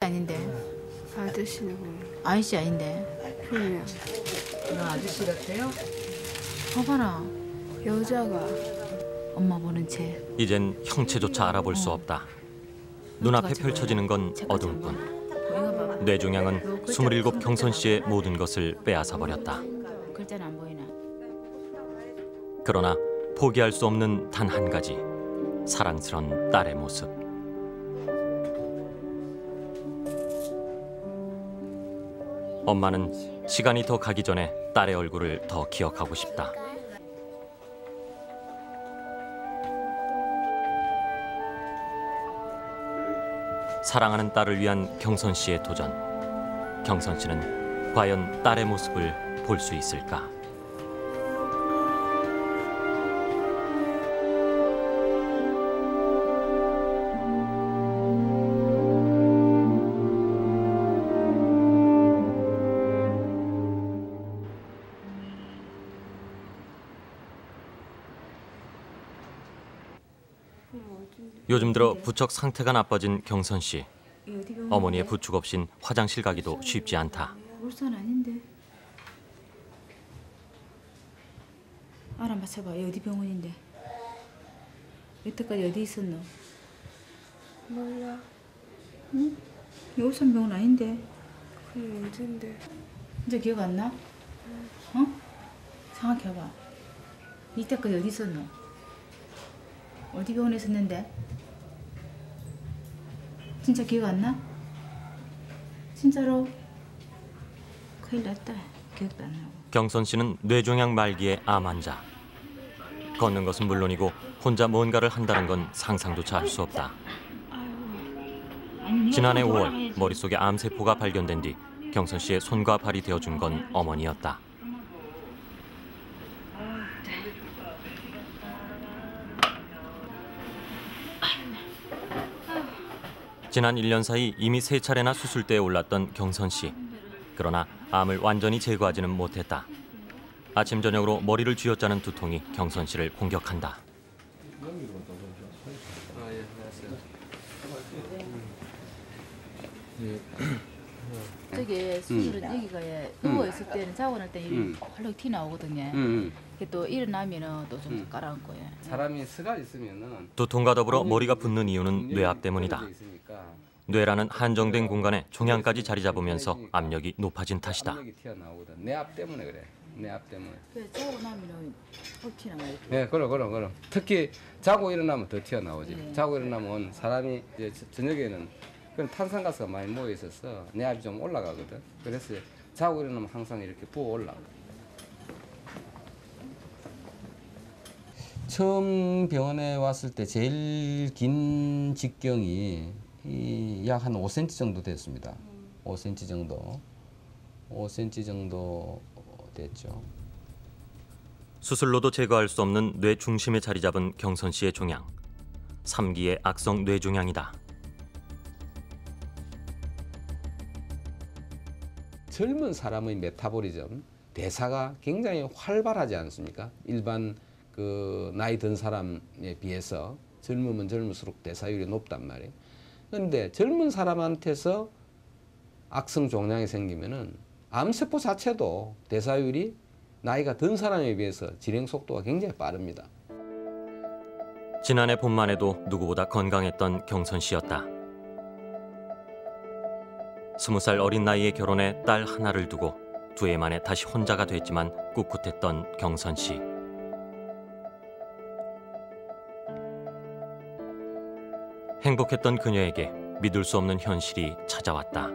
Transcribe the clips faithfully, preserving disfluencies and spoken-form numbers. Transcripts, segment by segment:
아닌데. 아저씨 누구? 아저씨 아닌데. 그래요. 나 아저씨 같아요? 봐봐라. 여자가. 엄마 보는 채. 이젠 형체조차 알아볼 수 없다. 눈앞에 펼쳐지는 건 어둠뿐. 뇌종양은 스물일곱 경선 씨의 모든 것을 빼앗아 버렸다. 글자는 안 보이나? 그러나 포기할 수 없는 단 한 가지. 사랑스런 딸의 모습. 엄마는 시간이 더 가기 전에 딸의 얼굴을 더 기억하고 싶다. 사랑하는 딸을 위한 경선 씨의 도전. 경선 씨는 과연 딸의 모습을 볼 수 있을까? 요즘 들어 부쩍 상태가 나빠진 경선 씨. 어머니의 부축 없인 화장실 가기도 쉽지 않다. 울산 아닌데. 알아맞혀봐. 어디 병원인데. 여태까지 어디 있었노? 몰라. 응? 울산 병원 아닌데. 그게 어딘데? 진짜 기억 안 나? 응. 어? 생각해 봐. 이때까지 어디 있었노? 어디 병원에 있었는데? 진짜 기억 안 나? 진짜로? 큰일 났다. 기억도 안 나고. 경선 씨는 뇌종양 말기의 암 환자. 걷는 것은 물론이고 혼자 뭔가를 한다는 건 상상조차 할 수 없다. 지난해 오월 머릿속에 암세포가 발견된 뒤 경선 씨의 손과 발이 되어준 건 어머니였다. 지난 일 년 사이 이미 세 차례나 수술대에 올랐던 경선 씨. 그러나 암을 완전히 제거하지는 못했다. 아침 저녁으로 머리를 쥐어짜는 두통이 경선 씨를 공격한다. 저기 수술은 음. 여기가 예, 누워 있을 때는 자고 날 때는 음. 헐렁 티 나오거든요. 음. 또 일어나면은 또 좀 음. 깔아앉고 예. 사람이 스가 있으면은 두통과 더불어 머리가 붓는 이유는 뇌압 때문이다. 뇌라는 한정된 공간에 종양까지 자리 잡으면서 압력이 높아진 탓이다. 압력이 튀어나오거든. 뇌압 때문에 그래. 뇌압 때문에. 그래 자고 나면은 헐 튀나 막 이렇게. 네, 그럼 그럼 그럼. 특히 자고 일어나면 더 튀어나오지. 네. 자고 일어나면 사람이 이제 저녁에는 그런 탄산가스가 많이 모여 있어서 뇌압이 좀 올라가거든. 그래서 자고 일어나면 항상 이렇게 부어 올라가. 처음 병원에 왔을 때 제일 긴 직경이 약 한 오 센티미터 정도 됐습니다. 오 센티미터 정도. 오 센티미터 정도 됐죠. 수술로도 제거할 수 없는 뇌 중심에 자리 잡은 경선 씨의 종양. 삼 기의 악성 뇌종양이다. 젊은 사람의 메타보리즘, 대사가 굉장히 활발하지 않습니까? 일반 그 나이 든 사람에 비해서 젊으면 젊을수록 대사율이 높단 말이에요. 그런데 젊은 사람한테서 악성 종양이 생기면은 암세포 자체도 대사율이 나이가 든 사람에 비해서 진행 속도가 굉장히 빠릅니다. 지난해 봄만 해도 누구보다 건강했던 경선 씨였다. 스무 살 어린 나이에 결혼해 딸 하나를 두고 두 해 만에 다시 혼자가 됐지만 꿋꿋했던 경선 씨. 행복했던 그녀에게 믿을 수 없는 현실이 찾아왔다.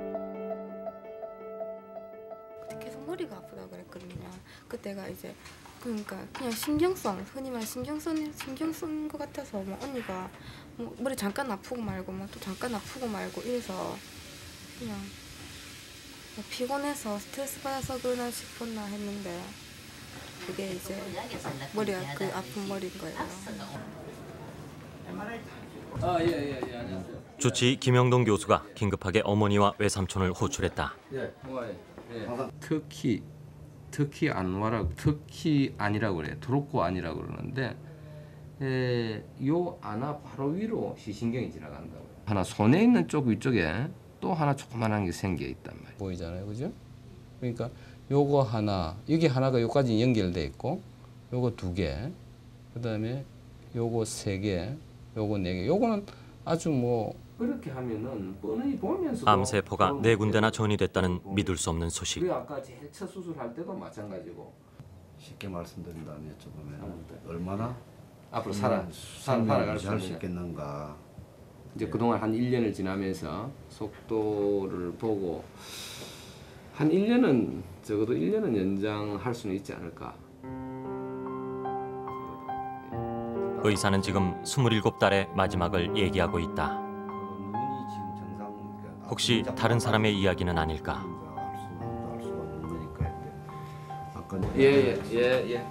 그때 계속 머리가 아프다고 그랬거든요. 그때가 이제 그러니까 그냥 신경성, 흔히 말 신경성 신경 쓴 것 같아서 뭐 언니가 뭐 머리 잠깐 아프고 말고 뭐 또 잠깐 아프고 말고 이래서 그냥 뭐 피곤해서 스트레스 받아서 그러나 싶었나 했는데 그게 이제 머리가 그 아픈 머리인 거예요. 아, 예, 예, 예, 안녕하세요. 주치 김영동 교수가 긴급하게 어머니와 외삼촌을 호출했다. 예, 뭐, 예. 특히, 특히 안와라고, 특히 아니라고 그래요. 드롭고 아니라고 그러는데, 에, 요 안아 바로 위로 시신경이 지나간다고. 하나 손에 있는 쪽 위쪽에 또 하나 조그만한 게 생겨 있단 말이에요. 보이잖아요, 그죠? 그러니까 요거 하나, 여기 하나가 여기까지 연결돼 있고, 요거 두 개, 그다음에 요거 세 개, 요거 네 개. 요거는 아주 뭐 그렇게 하면은 뻔히 보면서 암세포가 네 군데나 전이됐다는 믿을 수 없는 소식. 우리 아까 제일 첫 수술할 때도 마찬가지고. 쉽게 말씀드린다면 여쭤보면 얼마나 앞으로 살아 살아갈 수 할수 있느냐. 있겠는가. 이제 그동안 한 일 년을 지나면서 속도를 보고 한 일 년은 적어도 일 년은 연장할 수는 있지 않을까. 의사는 지금 스물일곱 달의 마지막을 얘기하고 있다. 그 눈이 지금 정상. 그러니까 혹시 아픈 다른 자- 사람의 이야기는 아닐까? 알 수가 알 수가 없는 거니까. 아까 예예예 예, 예, 예.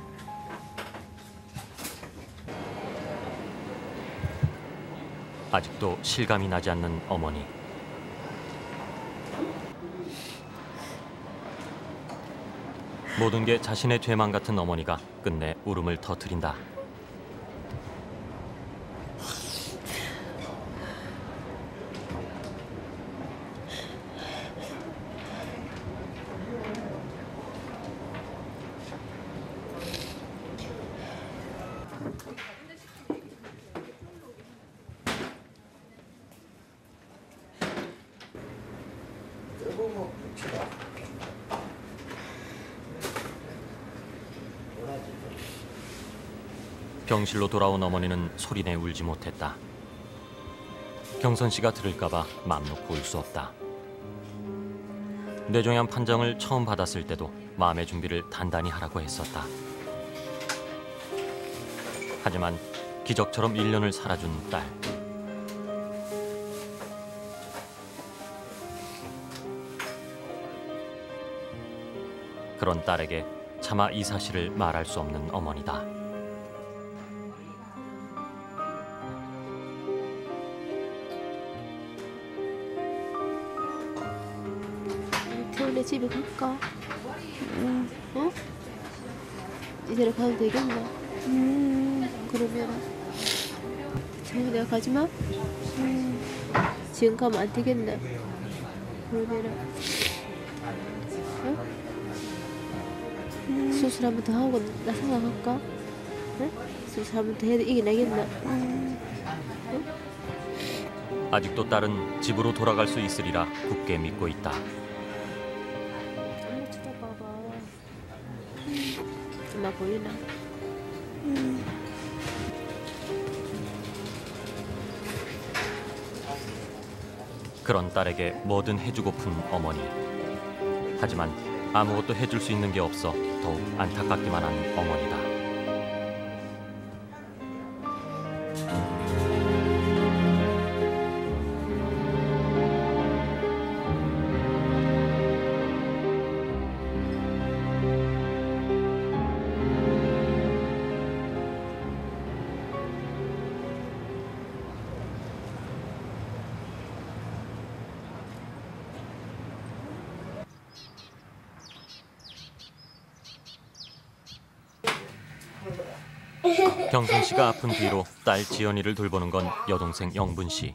아직도 실감이 나지 않는 어머니. 모든 게 자신의 죄만 같은 어머니가 끝내 울음을 터뜨린다. 병실로 돌아온 어머니는 소리내 울지 못했다. 경선 씨가 들을까봐 맘 놓고 울 수 없다. 뇌종양 판정을 처음 받았을 때도 마음의 준비를 단단히 하라고 했었다. 하지만 기적처럼 일 년을 살아준 딸. 그런 딸에게 차마 이 사실을 말할 수 없는 어머니다. 태훈이 집에 갈까? 응. 어? 이대로 가도 되겠나? 음. 그러면 태훈이 내가 가지 마? 음. 지금 가면 안 되겠나? 그러면 어? 음. 수술 한 번 더 하고 나 생각할까? 응? 수술 한 번 더 해도 이게 나겠나? 음. 아직도 딸은 집으로 돌아갈 수 있으리라 굳게 믿고 있다. 엄마 쳐다봐봐. 엄마 보이나? 그런 딸에게 뭐든 해주고픈 어머니. 하지만 아무것도 해줄 수 있는 게 없어 더욱 안타깝기만 한 어머니다. 경선 씨가 아픈 뒤로 딸 지연이를 돌보는 건 여동생 영분 씨.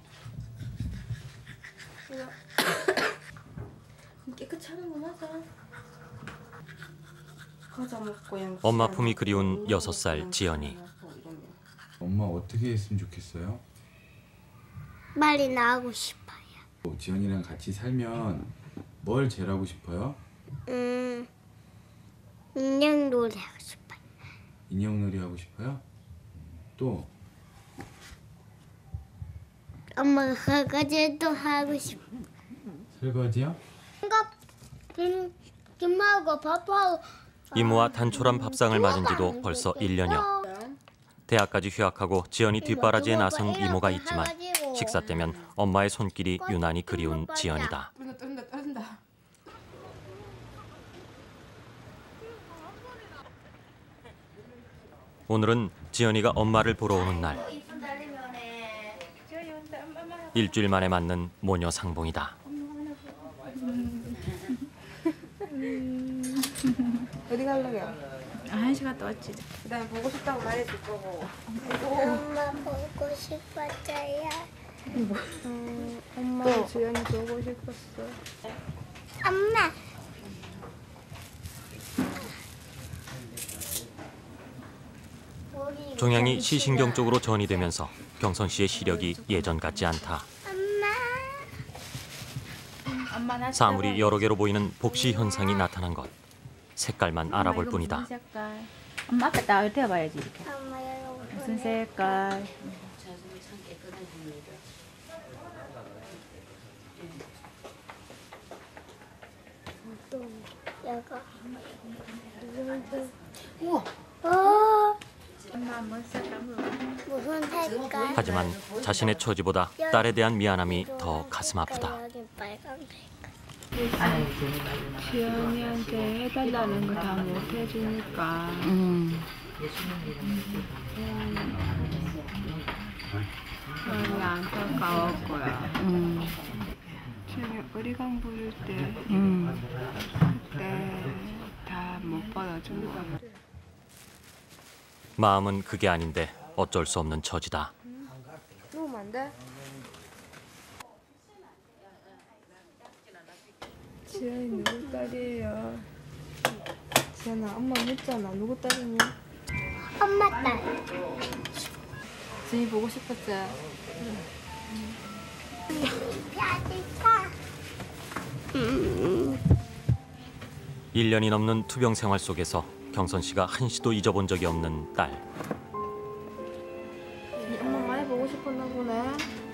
깨끗이 하는 거 맞아. 과자 먹고 양. 엄마 품이 그리운 여섯 살 지연이. 엄마 어떻게 했으면 좋겠어요? 빨리 나가고 싶어요. 지연이랑 같이 살면 뭘 제일 하고 싶어요? 음, 인형 놀이 하고 싶어요. 인형놀이 하고 싶어요? 또 엄마가 설거지도 하고 싶어. 설거지요? 김, 김하고 밥하고. 이모와 단촐한 밥상을 맞은 지도 벌써 일 년여. 대학까지 휴학하고 지연이 뒷바라지에 나선 이모가 있지만 식사 때면 엄마의 손길이 유난히 그리운 지연이다. 떨어진다 떨어진다 떨어진다. 오늘은 지연이가 엄마를 보러 오는 날. 일주일 만에 맞는 모녀 상봉이다. 어디 가려고요? 한 시간 또 왔지. 그다음에 보고 싶다고 말해줄 거고. 엄마 보고 싶었어요. 음, 엄마 주연이 보고 싶었어. 엄마. 종양이 시신경 쪽으로 전이되면서 경선 씨의 시력이 예전 같지 않다. 엄마. 사물이 여러 개로 보이는 복시 현상이 나타난 것. 색깔만 알아볼 뿐이다. 무슨 색깔? 엄마 앞에 딱 대봐야지 이렇게. 엄마 여러분. 무슨 색깔? 여가. 우와. 어. 엄마 무슨 색깔 물어봐. 무슨 색깔? 하지만 자신의 처지보다 딸에 대한 미안함이 더 가슴 아프다. 여기 빨간색. 주연이한테 해달라는 거 다 못 해주니까. 음. 많이 안타까울 거야. 음. 주연이 어리광 부를 때 음. 그때 다 못 받아준 거야. 마음은 그게 아닌데 어쩔 수 없는 처지다. 누우면 안 돼? 지연이 누구 딸이에요? 지연아, 엄마 묻잖아. 누구 딸이니? 엄마 딸. 지연이 보고 싶었지? 일 년이 넘는 투병 생활 속에서 경선 씨가 한시도 잊어본 적이 없는 딸. 엄마 많이 보고 싶었나 보네.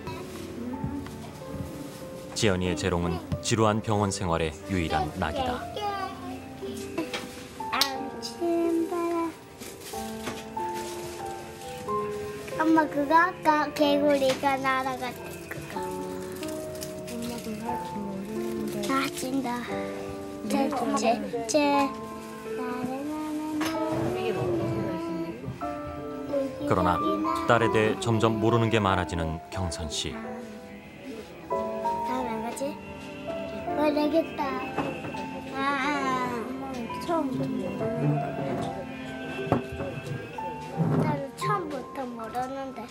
지연이의 재롱은 지루한 병원 생활의 유일한 낙이다. 엄마 그거 아까 개구리가 날아갔던 그거. 엄마 그거 할 줄 모르는데. 아 진다. 제제제 그러나 딸에 대해 점점 모르는 게 많아지는 경선 씨. 다음 안 가지? 모르겠다. 아, 엄마는 처음부터 모르는데. 나도 처음부터 모르는데.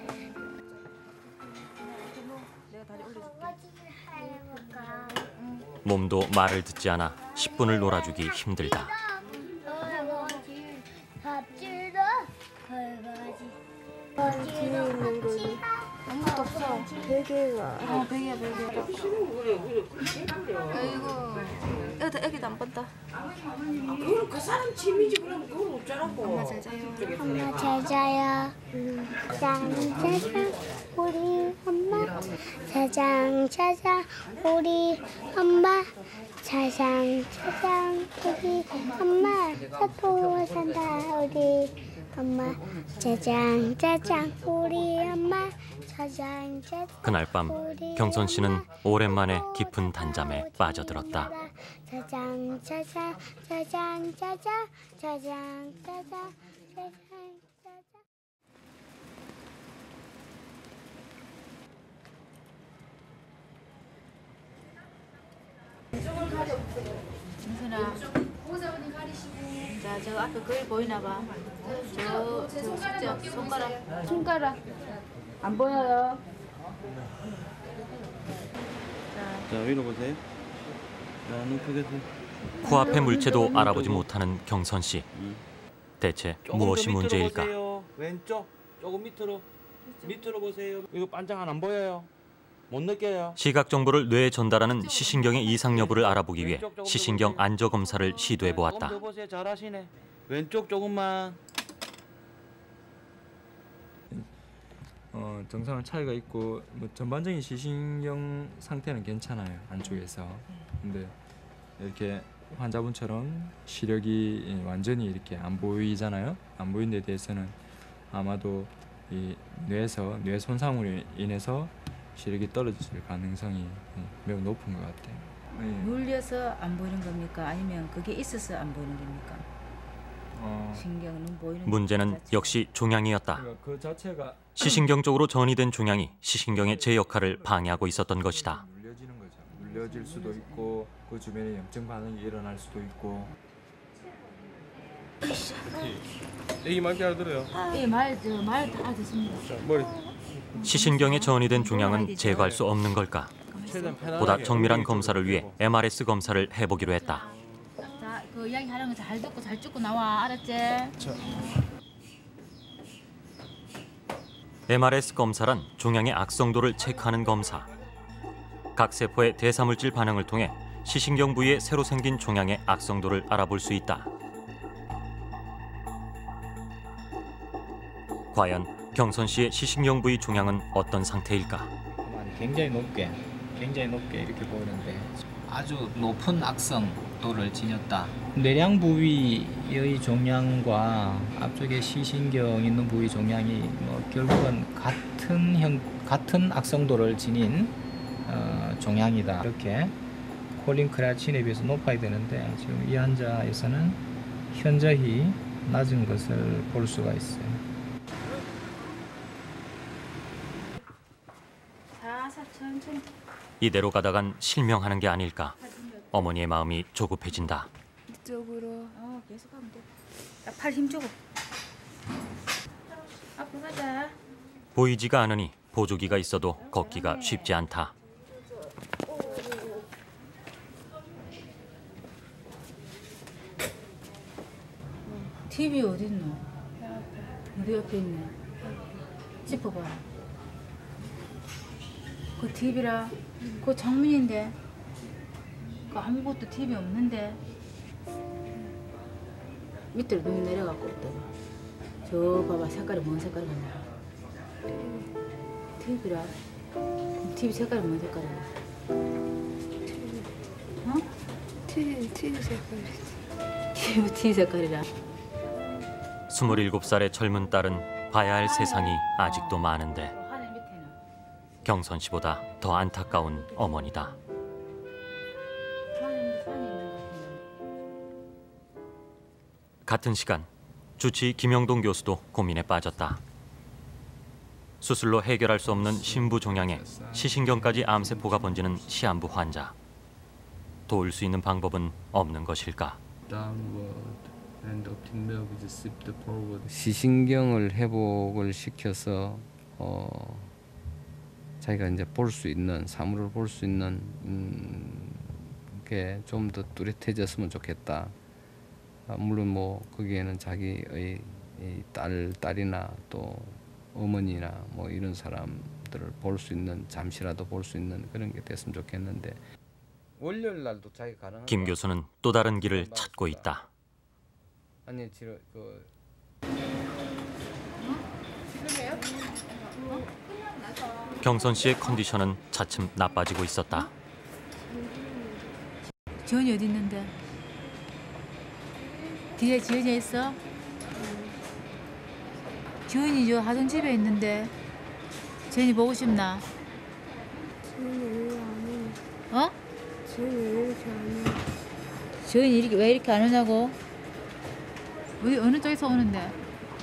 몸도 말을 듣지 않아 십 분을 놀아주기 힘들다. 아무것도 없어. 베개가. 어, 베개야, 베개. 아이고. 애기도, 애기도 안 본다. 그럼 그 사람 짐이지. 그럼 그걸 어쩌라고. 엄마 잘 자요. 엄마 잘 자요. 짜장 짜장 우리 엄마. 짜장 짜장 우리 엄마. 짜장 짜장 우리 엄마. 사토 산다 우리 엄마. 짜장 짜장 우리 엄마. 짜장 짜장. 그날 밤 경선 씨는 오랜만에 깊은 단잠에 빠져들었다. 짜장 짜장 짜장 짜장 짜장 짜장 짜장 짜장. 정선아. 자, 저 앞에 거기 보이나 봐. 저, 저 숫자, 손가락. 손가락. 안 보여요. 자, 위로 보세요. 자, 눈 크게 뜨. 코앞의 물체도 알아보지 못하는 경선 씨. 대체 무엇이 문제일까? 보세요. 왼쪽 조금 밑으로 밑으로 보세요. 이거 반장은 안 보여요. 못 느껴요. 시각 정보를 뇌에 전달하는 시신경의 이상 여부를 알아보기 위해 시신경 안저 검사를 시도해 보았다. 조금 더 보세요. 잘하시네. 왼쪽 조금만. 어, 정상은 차이가 있고 뭐 전반적인 시신경 상태는 괜찮아요. 안쪽에서. 근데 이렇게 환자분처럼 시력이 완전히 이렇게 안 보이잖아요. 안 보이는 데 대해서는 아마도 이 뇌에서 뇌 손상으로 인해서 시력이 떨어질 가능성이 매우 높은 것 같아요. 눌려서 안 보이는 겁니까? 아니면 그게 있어서 안 보이는 겁니까? 어, 신경은 보이는 문제는 역시 종양이었다. 그러니까 그 자체가 시신경 쪽으로 전이된 종양이 시신경의 제 역할을 방해하고 있었던 것이다. 눌려지는 거죠. 눌려질 수도 있고 그 주변에 염증 반응이 일어날 수도 있고. 애기 말 잘 들어요. 예, 말, 저, 말 다 듣습니다. 자, 머리 시신경에 전이 된 종양은 제거할 수 없는 걸까? 보다 정밀한 검사를 위해 엠알에스 검사를 해보기로 했다. 자, 그 이야기 하는 거 잘 듣고 잘 듣고 나와. 알았지? 엠알에스 검사란 종양의 악성도를 체크하는 검사. 각 세포의 대사물질 반응을 통해 시신경 부위에 새로 생긴 종양의 악성도를 알아볼 수 있다. 과연 경선 씨의 시신경 부위 종양은 어떤 상태일까? 굉장히 높게, 굉장히 높게 이렇게 보이는데 아주 높은 악성도를 지녔다. 뇌량 부위의 종양과 앞쪽에 시신경 있는 부위 종양이 뭐 결국은 같은 형, 같은 악성도를 지닌 어, 종양이다. 이렇게 콜린 크레아틴에 비해서 높아야 되는데 지금 이 환자에서는 현저히 낮은 것을 볼 수가 있어요. 이대로 가다간 실명하는 게 아닐까? 어머니의 마음이 조급해진다. 이쪽으로. 어, 계속 하면 돼. 팔 힘 주고. 앞으로 가자. 보이지가 않으니 보조기가 있어도 걷기가 쉽지 않다. 티비 어디 있노? 어디 옆에 있네. 짚어봐. 그 티비라. 그거 장문인데. 그 아무것도 티비 없는데. 밑으로 눈이 내려갖고 없다가. 저 봐봐 색깔이 뭔 색깔이 같나? 티비라. 티비 색깔이 뭔 색깔이야? 어? 티비 티비 색깔이. 티비 티 색깔이라. 스물일곱 살의 젊은 딸은 봐야 할 세상이 아직도 많은데 경선 씨보다 더 안타까운 어머니다. 같은 시간 주치 김영동 교수도 고민에 빠졌다. 수술로 해결할 수 없는 심부 종양에 시신경까지 암세포가 번지는 시한부 환자. 도울 수 있는 방법은 없는 것일까? 시신경을 회복을 시켜서 어, 자기가 이제 볼 수 있는 사물을 볼 수 있는 음, 게 좀 더 뚜렷해졌으면 좋겠다. 아, 물론 뭐 거기에는 자기의 이 딸 딸이나 또 어머니나 뭐 이런 사람들을 볼 수 있는 잠시라도 볼 수 있는 그런 게 됐으면 좋겠는데 월요일 날도 자기 가능한. 김 교수는 또 다른 길을 찾고 있다. 아니 지금 그 경선 씨의 컨디션은 차츰 나빠지고 있었다. 지원이 어디 있는데? 뒤에 지원이 있어? 지원이 저 하동 집에 있는데 지원이 보고 싶나? 지원이 왜 안 해? 어? 지원이 왜 이렇게 안 해? 지원이 이렇게 왜 이렇게 안 오냐고? 어디 어느 쪽에서 오는데?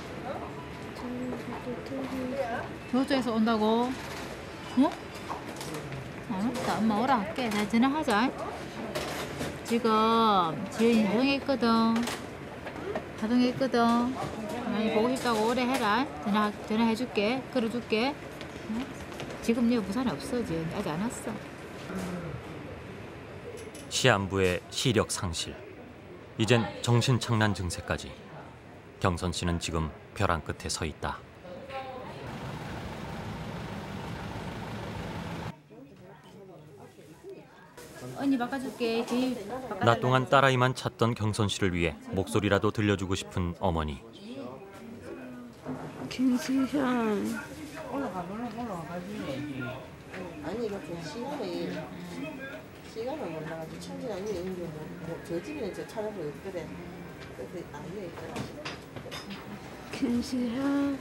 저쪽에서 온다고? 어? 알았다. 엄마 오라 할게. 나 전화하자. 지금 지은이 하동에 있거든. 하동에 있거든. 많이 보고 싶다고 오래 해라. 전화, 전화해줄게. 걸어줄게. 응? 지금 네 부산에 없어. 지은이 아직 안 왔어. 시한부의 시력 상실. 이젠 정신착란 증세까지. 경선 씨는 지금 벼랑 끝에 서 있다. 언니 바꿔줄게. 낮 동안 딸아이만 찾던 경선 씨를 위해 목소리라도 들려주고 싶은 어머니. 김수현. 올라가 올라가지. 아니 이거 좀 시간이 시간은 올라가지. 천진 아니 이제 뭐저 집에 저 찾아보고 있거든. 그래서 아니에 있더라. 김수현.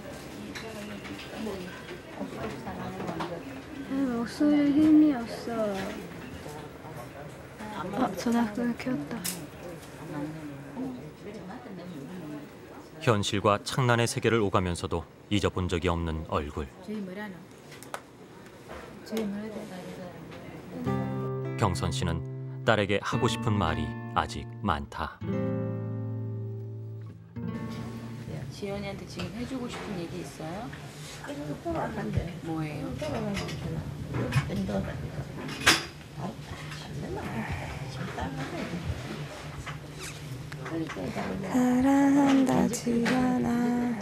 목소리 힘이 없어. 아, 전화가 켰다. 현실과 창란의 세계를 오가면서도 잊어본 적이 없는 얼굴. 저희 뭐라노? 저희 뭐라 경선 씨는 딸에게 하고 싶은 말이 아직 많다. 지연이한테 지금 해주고 싶은 얘기 있어요? 한데 뭐예요? 사랑한다 지연아.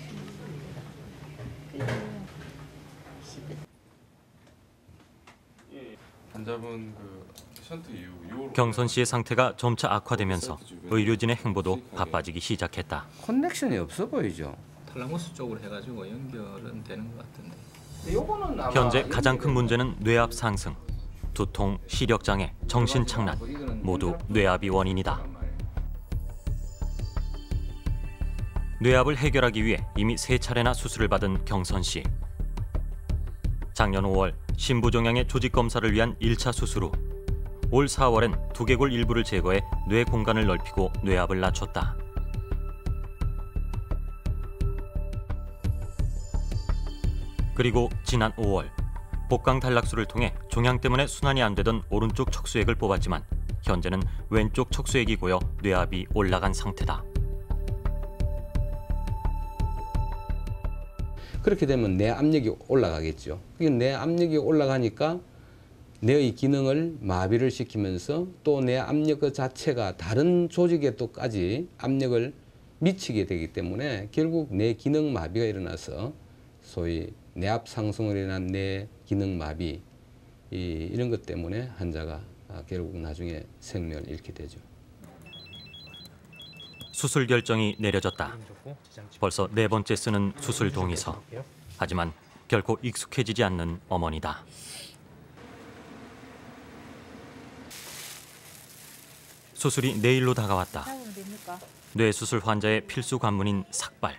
환자분 그 션트 이후 경선 씨의 상태가 점차 악화되면서 의료진의 행보도 바빠지기 시작했다. 커넥션이 없어 보이죠. 탈라모스 쪽으로 해가지고 연결은 되는 것 같은데. 현재 가장 큰 문제는 뇌압 상승, 두통, 시력 장애, 정신 착란 모두 뇌압이 원인이다. 뇌압을 해결하기 위해 이미 세 차례나 수술을 받은 경선 씨. 작년 오월 심부종양의 조직 검사를 위한 일 차 수술 후 올 사월엔 두개골 일부를 제거해 뇌 공간을 넓히고 뇌압을 낮췄다. 그리고 지난 오월 복강 단락술을 통해 종양 때문에 순환이 안 되던 오른쪽 척수액을 뽑았지만 현재는 왼쪽 척수액이 고여 뇌압이 올라간 상태다. 그렇게 되면 뇌 압력이 올라가겠죠. 뇌 압력이 올라가니까 뇌의 기능을 마비를 시키면서 또 뇌 압력 그 자체가 다른 조직에 또까지 압력을 미치게 되기 때문에 결국 뇌 기능 마비가 일어나서 소위 뇌압 상승으로 인한 뇌 기능 마비 이, 이런 것 때문에 환자가 결국 나중에 생명을 잃게 되죠. 수술 결정이 내려졌다. 벌써 네 번째 쓰는 수술 동의서. 하지만 결코 익숙해지지 않는 어머니다. 수술이 내일로 다가왔다. 뇌수술 환자의 필수 관문인 삭발.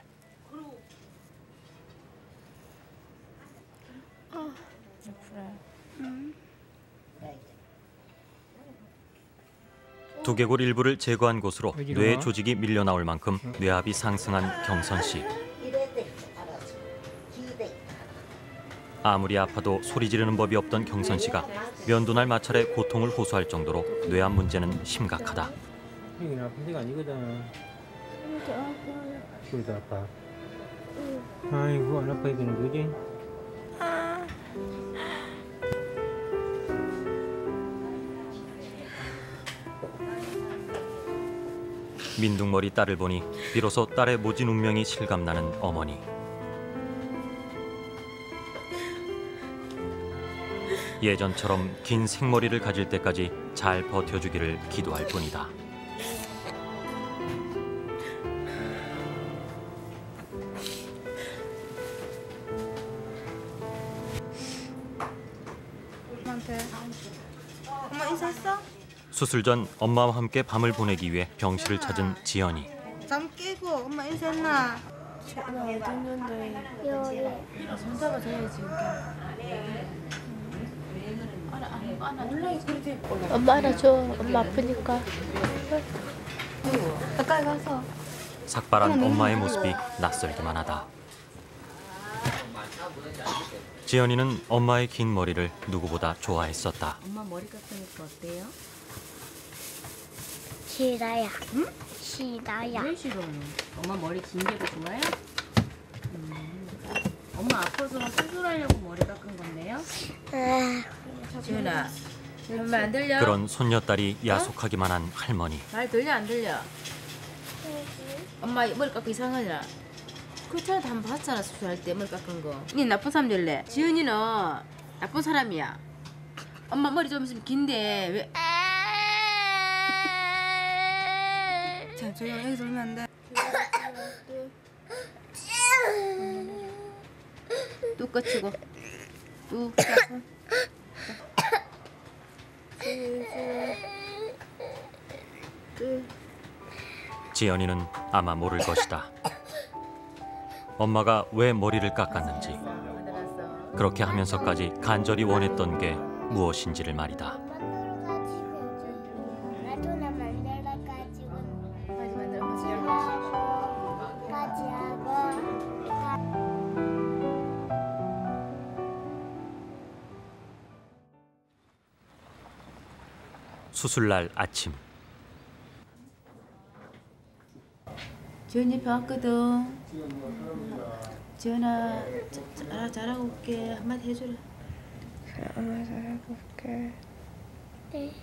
두개골 일부를 제거한 곳으로 뇌 조직이 밀려나올 만큼 뇌압이 상승한 경선 씨. 아무리 아파도 소리 지르는 법이 없던 경선 씨가 면도날 마찰에 고통을 호소할 정도로 뇌압 문제는 심각하다. 이게 아픈 데가 아니거든. 소리도 아파. 아이고 안 아파 이거는 그지? 민둥머리 딸을 보니 비로소 딸의 모진 운명이 실감나는 어머니. 예전처럼 긴 생머리를 가질 때까지 잘 버텨주기를 기도할 뿐이다. 엄마 인사했어? 수술 전 엄마와 함께 밤을 보내기 위해 병실을 찾은 지연이. 잠 깨고 엄마 인사했나? 나 어디 있는데? 여기. 손 잡아줘야지. 엄마 안아줘. 엄마 아프니까. 가까이 가서. 삭발한 엄마의 모습이 낯설기만 하다. 지연이는 엄마의 긴 머리를 누구보다 좋아했었다. 엄마 머리 깎으니까 어때요? 싫어요. 응? 싫어요. 왜 싫어요? 엄마 머리 긴 게 더 좋아요? 음. 엄마 아파서 수술하려고 머리 깎은 건데요? 지연아, 말 안 들려? 그런 손녀딸이 야속하기만 한 할머니. 말 들려 안 들려? 엄마 머리 깎고 이상하냐? 그렇잖아, 다 한번 봤잖아 수술할 때 머리 깎은 거. 니 나쁜 사람 될래? 지은이는 나쁜 사람이야. 엄마 머리 좀 있으면 긴데 왜? 자, 조용 여기서 울면 안 돼. 뚝 거치고 뚝. 지연이는 아마 모를 것이다. 엄마가 왜 머리를 깎았는지, 그렇게 하면서까지 간절히 원했던 게 무엇인지를 말이다. 나도 나 만들어가지고 같이 하고. 수술날 아침. 지연이 옆에 왔거든. 지연아, 잘, 잘하고 올게. 한마디 해주라. 엄마 잘하고 올게. 네.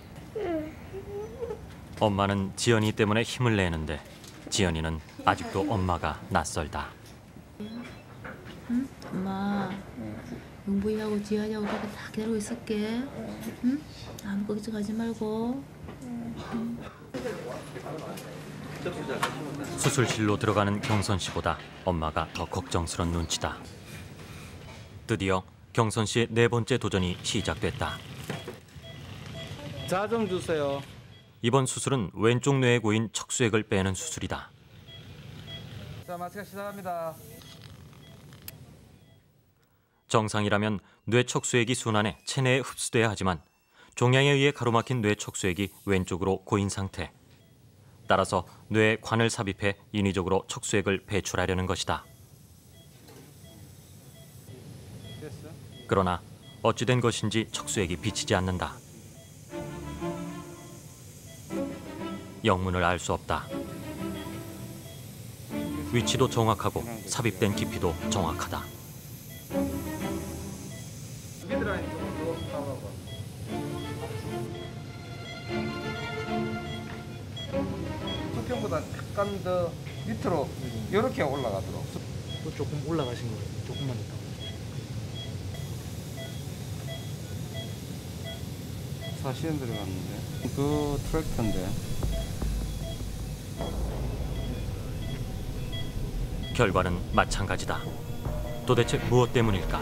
엄마는 지연이 때문에 힘을 내는데 지연이는 아직도 엄마가 낯설다. 응? 엄마, 용부이하고 지연이하고 밖에 다 기다리고 있을게. 응? 아무 걱정하지 말고. 응. 수술실로 들어가는 경선 씨보다 엄마가 더 걱정스런 눈치다. 드디어 경선 씨의 네 번째 도전이 시작됐다. 자 좀 주세요. 이번 수술은 왼쪽 뇌에 고인 척수액을 빼는 수술이다. 자 마취가 시작합니다. 정상이라면 뇌 척수액이 순환해 체내에 흡수돼야 하지만 종양에 의해 가로막힌 뇌 척수액이 왼쪽으로 고인 상태. 따라서 뇌에 관을 삽입해 인위적으로 척수액을 배출하려는 것이다. 그러나 어찌된 것인지 척수액이 비치지 않는다. 영문을 알 수 없다. 위치도 정확하고 삽입된 깊이도 정확하다. 수평보다 약간 더 밑으로 이렇게 올라가도록. 또 조금 올라가신 거예요. 조금만 더. 사 시간 들어갔는데 그 트랙터인데. 결과는 마찬가지다. 도대체 무엇 때문일까?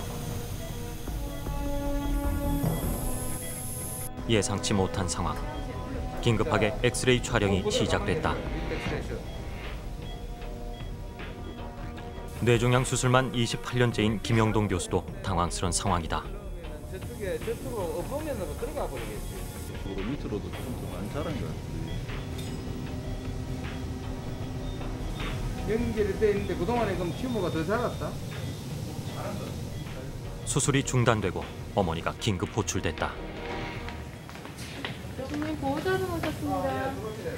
예상치 못한 상황. 긴급하게 엑스레이 촬영이 시작됐다. 뇌종양 수술만 이십팔 년째인 김영동 교수도 당황스러운 상황이다. 저쪽에 저쪽으로 엎으면으로 들어가 버리겠지. 저쪽으로 밑으로도 좀 더 많이 자란 것 같아요. 연결이 돼 있는데 그동안에 그럼 튜머가 더 자랐다? 수술이 중단되고 어머니가 긴급 호출됐다. 교수님 보호자를 모셨습니다.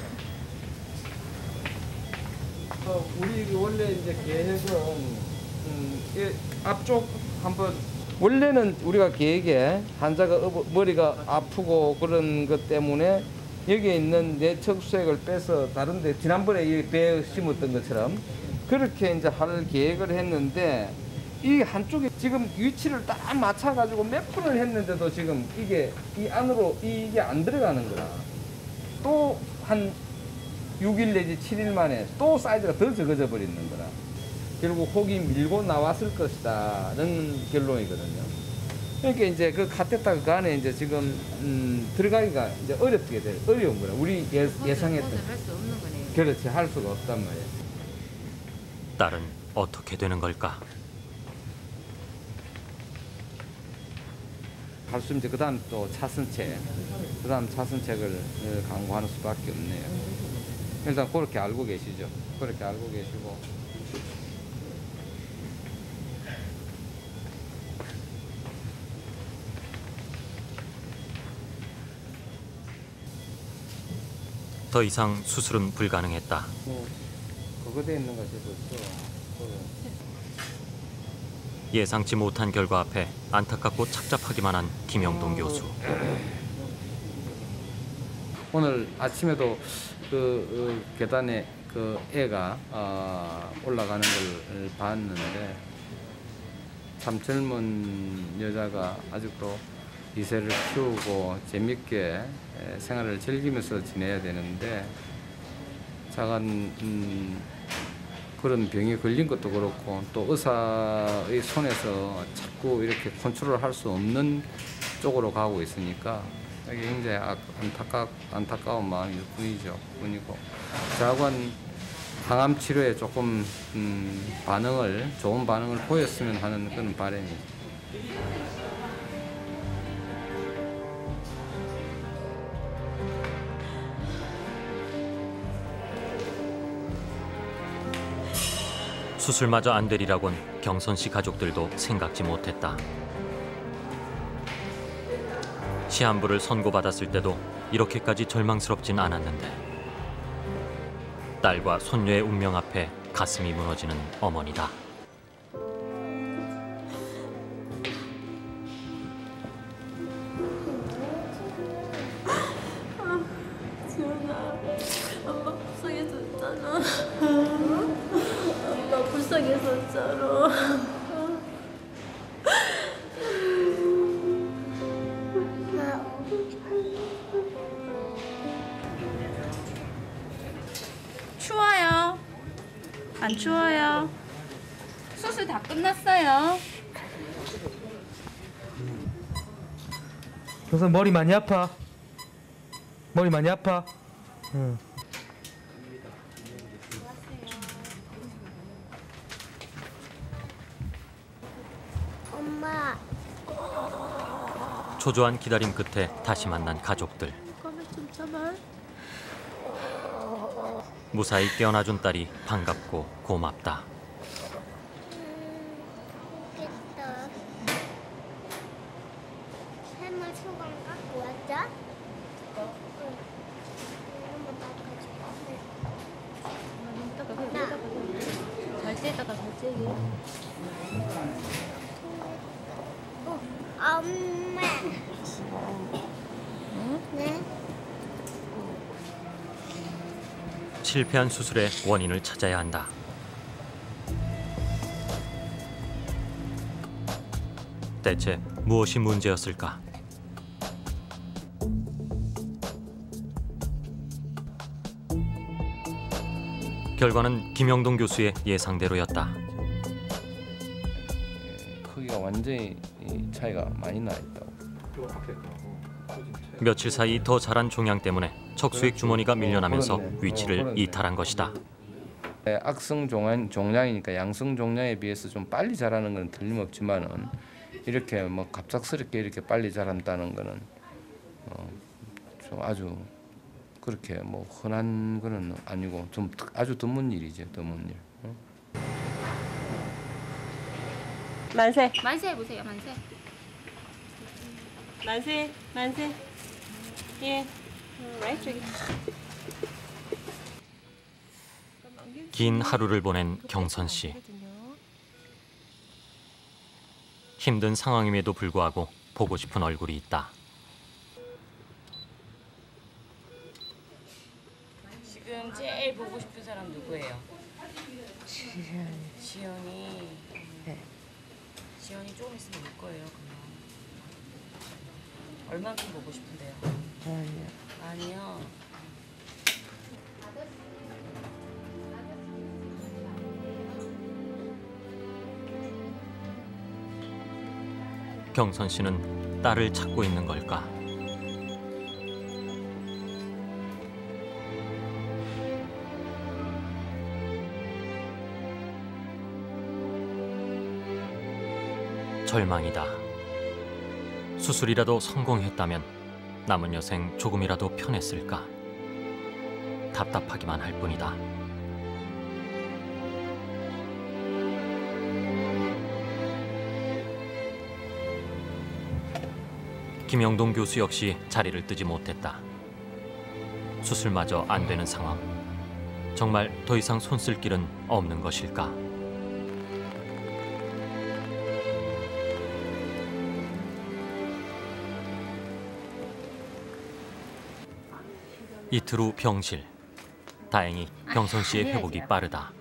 어, 우리 원래 이제 계획은 음, 이 앞쪽 한번 원래는 우리가 계획에 환자가 어, 머리가 아프고 그런 것 때문에 여기에 있는 뇌척수액을 빼서 다른데 지난번에 이 배에 심었던 것처럼 그렇게 이제 할 계획을 했는데 이 한쪽에 지금 위치를 딱 맞춰가지고 몇 분을 했는데도 지금 이게 이 안으로 이게 안 들어가는 거야. 또 한 육 일 내지 칠 일 만에 또 사이즈가 더 적어져 버리는 거라. 결국 혹이 밀고 나왔을 것이다는 결론이거든요. 그러니까 이제 그 카테터 그 안에 이제 지금 음, 들어가기가 이제 어렵게 돼 어려운 거라. 우리 예, 예상했던. 할수 없는 거네요. 그렇지, 할 수가 없단 말이야. 딸은 어떻게 되는 걸까? 할 수 이제 그다음 또 차선책, 그다음 차선책을 강구하는 수밖에 없네요. 일단 그렇게 알고 계시죠. 그렇게 알고 계시고. 더 이상 수술은 불가능했다. 뭐 그거 돼 있는 것이 벌써. 예상치 못한 결과 앞에 안타깝고 착잡하기만 한 김영동 교수. 오늘 아침에도 그 어, 계단에 그 애가 어, 올라가는 걸 봤는데 참 젊은 여자가 아직도 이세를 키우고 재밌게 생활을 즐기면서 지내야 되는데 작은 음, 그런 병에 걸린 것도 그렇고 또 의사의 손에서 자꾸 이렇게 컨트롤할 수 없는 쪽으로 가고 있으니까 이게 굉장히 안타까, 안타까운 마음일 뿐이죠. 뿐이고 자관 항암 치료에 조금 음, 반응을 좋은 반응을 보였으면 하는 그런 바람이죠. 수술마저 안 되리라곤 경선 씨 가족들도 생각지 못했다. 시한부를 선고받았을 때도 이렇게까지 절망스럽진 않았는데 딸과 손녀의 운명 앞에 가슴이 무너지는 어머니다. 지훈아, 엄마 불쌍해졌잖아. 엄마 불쌍해졌잖아. 추워요? 안 추워요? 수술 다 끝났어요. 경선 머리 많이 아파? 머리 많이 아파? 응. 엄마. 초조한 기다림 끝에 다시 만난 가족들. 잠깐만 좀 참아. 무사히 깨어나준 딸이 반갑고 고맙다. 됐다. 할머니 소감 갖고 왔자? 잘 째다가 잘 째게. 어, 엄마. 네? 실패한 수술의 원인을 찾아야 한다. 대체 무엇이 문제였을까? 결과는 김영동 교수의 예상대로였다. 크기가 완전히 차이가 많이 나 있다고. 며칠 사이 더 자란 종양 때문에 척수액 주머니가 밀려나면서 그렇네. 위치를 어, 그렇네. 이탈한 것이다. 네, 악성 종양, 종양이니까 양성 종양에 비해서 좀 빨리 자라는 건 틀림없지만은 이렇게 뭐 갑작스럽게 이렇게 빨리 자란다는 거는 어, 좀 아주 그렇게 뭐 흔한 거는 아니고 좀 아주 드문 일이죠, 드문 일. 어? 만세. 만세 해보세요, 만세. 만세. 만세. 예. 라이트 저기. 긴 하루를 보낸 경선 씨. 힘든 상황임에도 불구하고 보고 싶은 얼굴이 있다. 지금 제일 보고 싶은 사람 누구예요? 지연이. 지연이. 네. 지연이 조금 있으면 올 거예요. 그냥. 얼만큼 보고 싶은데요? 아니요. 아니요. 경선 씨는 딸을 찾고 있는 걸까? 절망이다. 수술이라도 성공했다면 남은 여생 조금이라도 편했을까? 답답하기만 할 뿐이다. 김영동 교수 역시 자리를 뜨지 못했다. 수술마저 안 되는 상황. 정말 더 이상 손쓸 길은 없는 것일까? 이틀 후 병실. 다행히 경선 씨의 회복이 빠르다.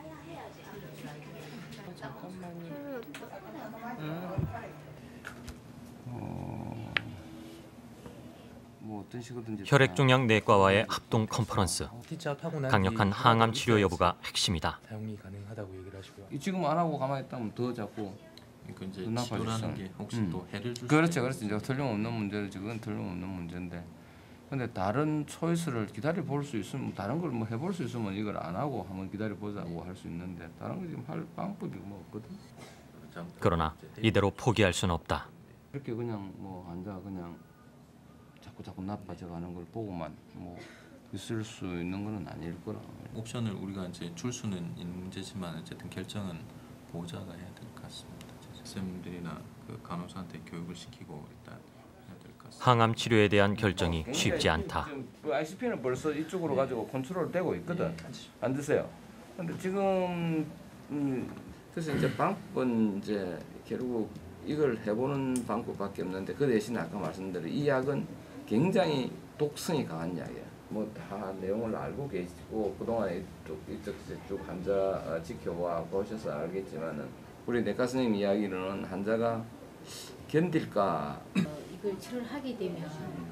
혈액종양 내과와의 합동 컨퍼런스. 강력한 항암 치료 여부가 핵심이다. 사용이 가능하다고 얘기를 하시고요. 지금 안 하고 가만히 있다면 더 자꾸 그러니까 이제 치료라는 게 혹시 음. 또 해를 줄 그렇죠, 수도 그렇죠. 이제 틀림없는 문제지. 그건 틀림없는 문제인데. 근데 다른 초이스를 기다려 볼 수 있으면 다른 걸 뭐 해볼 수 있으면 이걸 안 하고 한번 기다려 보자고 할 수 있는데 다른 거 지금 할 방법이 뭐 없거든. 그러나 이대로 포기할 수는 없다. 이렇게 그냥 뭐 앉아 그냥 자꾸 자꾸 나빠져가는 걸 보고만 뭐 있을 수 있는 거는 아닐 거라. 옵션을 우리가 이제 줄 수는 있는 문제지만 어쨌든 결정은 보호자가 해야 될 것 같습니다. 선생님들이나 그 간호사한테 교육을 시키고 일단 해야 될 것 같습니다. 항암 치료에 대한 결정이 쉽지 않다. 아이씨피는 벌써 이쪽으로 가지고 컨트롤 되고 있거든. 안 드세요. 근데 지금 음, 그래서 이제 방법은 이제 결국 이걸 해보는 방법밖에 없는데 그 대신에 아까 말씀드린 이 약은 굉장히 독성이 강한 약이에요. 뭐 다 내용을 알고 계시고 그동안에 이쪽 이쪽 쭉 환자 지켜와 보셔서 알겠지만은 우리 내과 선생님 이야기로는 환자가 견딜까? 어, 이걸 치료를 하게 되면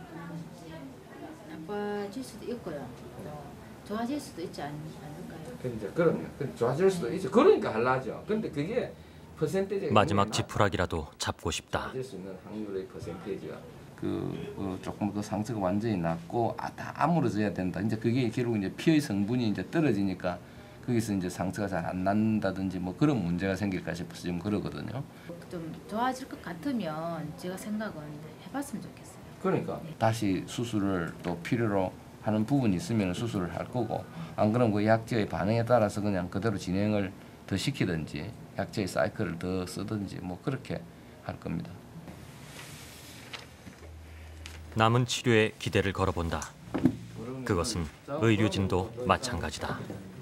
나빠질 수도 있고요. 좋아질 수도 있지 않, 않을까요? 근데 그럼요. 좋아질 수도 있죠. 그러니까 하려죠. 근데 그게 퍼센테이지가 마지막 지푸라기라도 잡고 싶다. 좋아질 수 있는 확률의 퍼센테이지가 그, 그 조금 더 상처가 완전히 낫고 아, 다 아물어져야 된다. 이제 그게 결국 이제 피의 성분이 이제 떨어지니까 거기서 이제 상처가 잘 안 난다든지 뭐 그런 문제가 생길까 싶어서 좀 그러거든요. 좀 좋아질 것 같으면 제가 생각은 해봤으면 좋겠어요. 그러니까 다시 수술을 또 필요로 하는 부분이 있으면 수술을 할 거고 안 그러면 그 약제의 반응에 따라서 그냥 그대로 진행을 더 시키든지 약제의 사이클을 더 쓰든지 뭐 그렇게 할 겁니다. 남은 치료에 기대를 걸어본다. 그것은 의료진도 마찬가지다.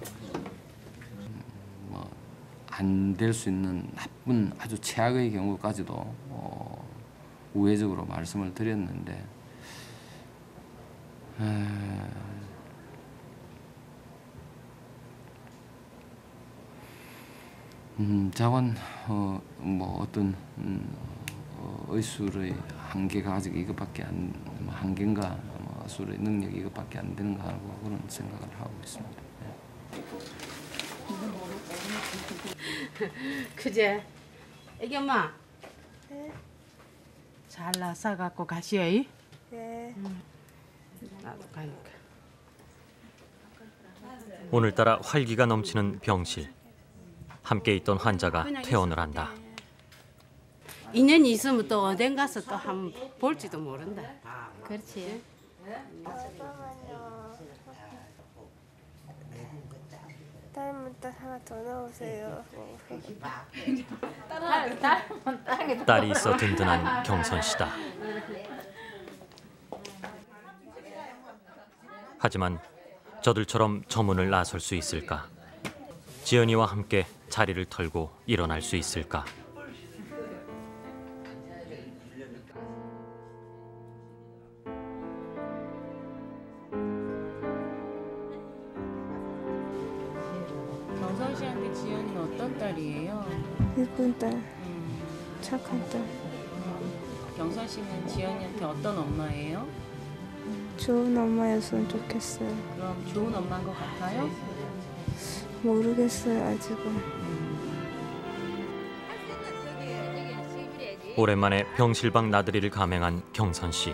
뭐 안 될 수 있는 나쁜 아주 최악의 경우까지도 어, 우회적으로 말씀을 드렸는데 에... 음, 자원 어, 뭐 어떤 음, 어, 의술의 한계가 아직 이것밖에 안 뭐 한계인가 뭐 의술의 능력이 이것밖에 안 되는가 하고 그런 생각을 하고 있습니다. 그제 애기 엄마 네. 잘 나서 갖고 가시오. 네. 나도 가니까. 오늘따라 활기가 넘치는 병실. 함께 있던 환자가 퇴원을 한다. 이 년이 있으면 또 어딘 가서 또 한 번 볼지도 모른다. 그렇지. 딸은 딸 하나 더 넣으세요. 딸이 있어 든든한 경선 씨다. 하지만 저들처럼 저 문을 나설 수 있을까? 지연이와 함께 자리를 털고 일어날 수 있을까? 경선 씨한테 지연이는 어떤 딸이에요? 예쁜 딸, 음. 착한 딸, 경선 씨는 지연이한테 어떤 엄마예요? 좋은 엄마였으면 좋겠어요. 그럼 좋은 엄마인 것 같아요? 모르겠어요 아직은. 오랜만에 병실방 나들이를 감행한 경선 씨.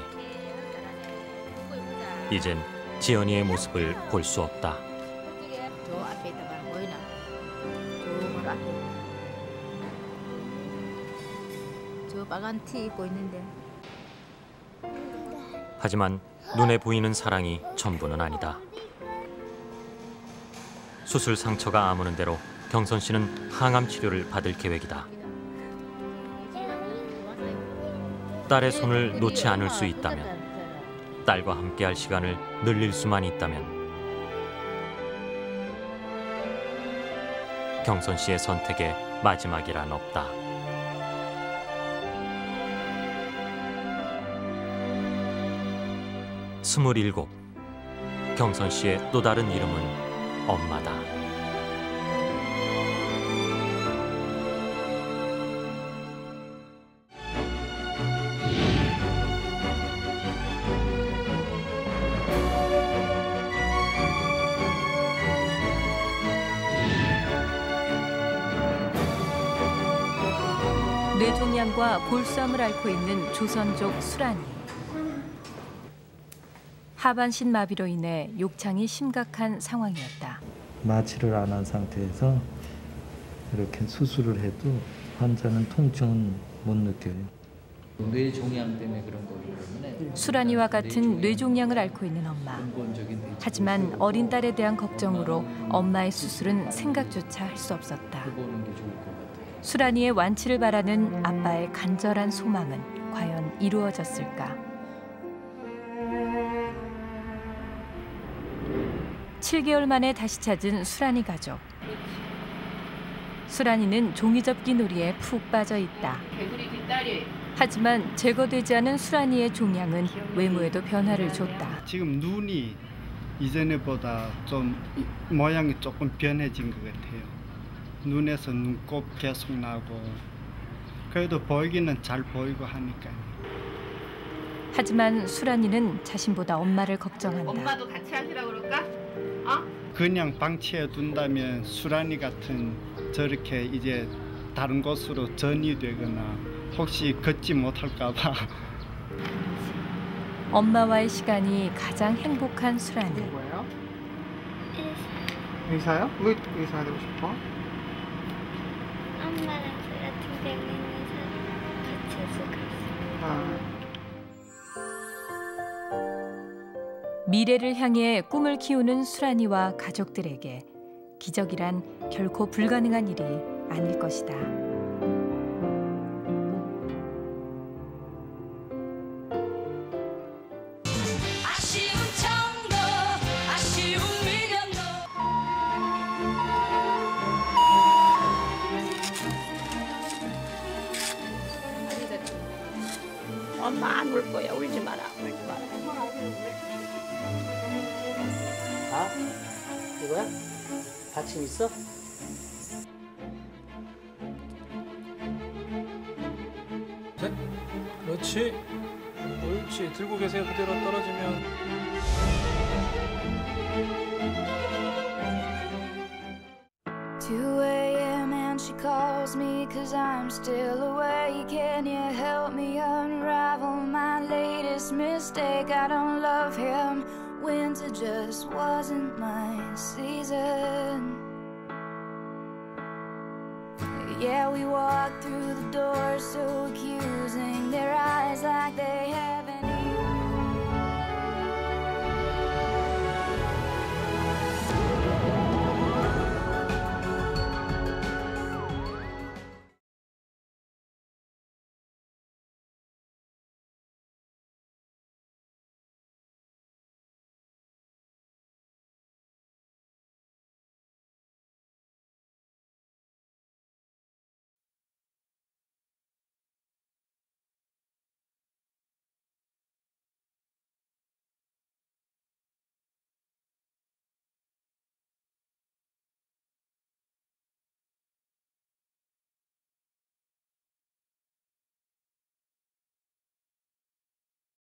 이젠 지연이의 모습을 볼 수 없다. 저 앞에 있다가 보이나? 저걸 앞에. 저 빨간 티 입고 있는데. 하지만 눈에 보이는 사랑이 전부는 아니다. 수술 상처가 아무는 대로 경선 씨는 항암 치료를 받을 계획이다. 딸의 손을 놓지 않을 수 있다면, 딸과 함께할 시간을 늘릴 수만 있다면 경선 씨의 선택에 마지막이란 없다. 스물일곱. 경선 씨의 또 다른 이름은 엄마다. 뇌종양과 골수암을 앓고 있는 조선족 수란이. 하반신 마비로 인해 욕창이 심각한 상황이었다. 마취를 안 한 상태에서 이렇게 수술을 해도 환자는 통증은 못 느껴요. 뇌종양 때문에 그런 거기 때문에. 수란이와 같은 뇌종양을 앓고 있는 엄마. 하지만 어린 딸에 대한 걱정으로 엄마의 수술은 생각조차 할 수 없었다. 수란이의 완치를 바라는 아빠의 간절한 소망은 과연 이루어졌을까? 칠 개월 만에 다시 찾은 수란이 가족. 수란이는 종이접기 놀이에 푹 빠져 있다. 개구리 뒷다리. 하지만 제거되지 않은 수란이의 종양은 외모에도 변화를 줬다. 지금 눈이 이전에보다 좀 모양이 조금 변해진 것 같아요. 눈에서 눈곱 계속 나고 그래도 보이기는 잘 보이고 하니까요. 하지만 수란이는 자신보다 엄마를 걱정한다. 엄마도 같이 하시라고 그럴까? 어? 그냥 방치해 둔다면 수란이 같은 저렇게 이제 다른 곳으로 전이되거나 혹시 걷지 못할까 봐. 엄마와의 시간이 가장 행복한 수란이. 뭐예요? 의사요? 왜 의사가 되고 싶어? 엄마랑 같은 병원에서 같이 해서 갔어요. 아. 미래를 향해 꿈을 키우는 수란이와 가족들에게 기적이란 결코 불가능한 일이 아닐 것이다. 아쉬운 청도 아쉬운 미련도 엄마 안 울 거야. 울지 마라. 울지 마라. 아? 이거야? 받침 있어? 셋. 그렇지. 옳지. 들고 계세요. 그대로 떨어지면. two a.m. and she calls me cause I'm still awake. Can you help me unravel my latest mistake? I don't love him. Winter just wasn't my season. Yeah, we walked through the door so accusing, their eyes like they had